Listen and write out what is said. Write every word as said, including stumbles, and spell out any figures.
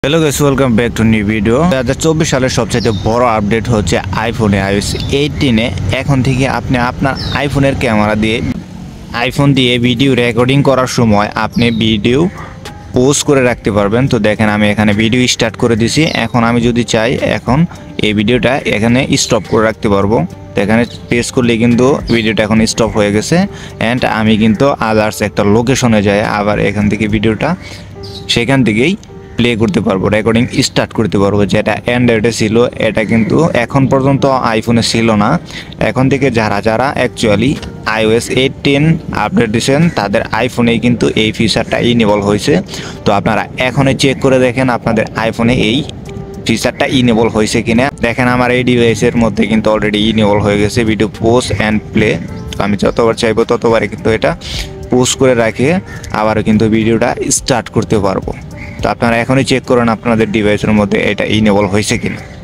Hello guys, welcome back to new video. দুই হাজার চব্বিশ সালের সবচেয়ে বড় আপডেট হচ্ছে আইফোনে আইওএস এইটিনে এখন থেকে আপনি আপনার আইফোনের ক্যামেরা দিয়ে আইফোন দিয়ে ভিডিও রেকর্ডিং করার সময় আপনি ভিডিও পোস্ট করে রাখতে পারবেন। তো দেখেন, আমি এখানে ভিডিও স্টার্ট করে দিছি। এখন আমি যদি চাই এখন এই ভিডিওটা এখানে স্টপ করে রাখতে পারবো। তো এখানে প্রেস করলে কিন্তু ভিডিওটা এখন স্টপ হয়ে গেছে। অ্যান্ড আমি কিন্তু আদার্স একটা লোকেশনে যাই আবার এখান থেকে ভিডিওটা সেখান থেকেই প্লে করতে পারবো, রেকর্ডিং স্টার্ট করতে পারবো। যেটা অ্যান্ড্রয়েডে ছিল এটা কিন্তু এখন পর্যন্ত আইফোনে ছিল না। এখন থেকে যারা যারা অ্যাকচুয়ালি আইওএস এইটিন আপডেট দিয়েছেন তাদের আইফোনেই কিন্তু এই ফিচারটা ইনেবল হয়েছে। তো আপনারা এখনই চেক করে দেখেন আপনাদের আইফোনে এই ফিচারটা ইনেবল হয়েছে কিনা। দেখেন আমার এই ডিভাইসের মধ্যে কিন্তু অলরেডি ইনেবল হয়ে গেছে ভিডিও পোস্ট অ্যান্ড প্লে। তো আমি যতবার চাইবো ততবারই কিন্তু এটা পোস্ট করে রাখে আবারও কিন্তু ভিডিওটা স্টার্ট করতে পারবো। তো আপনারা এখনই চেক করুন আপনাদের ডিভাইসের মধ্যে এটা ইনেবল হয়েছে কিনা।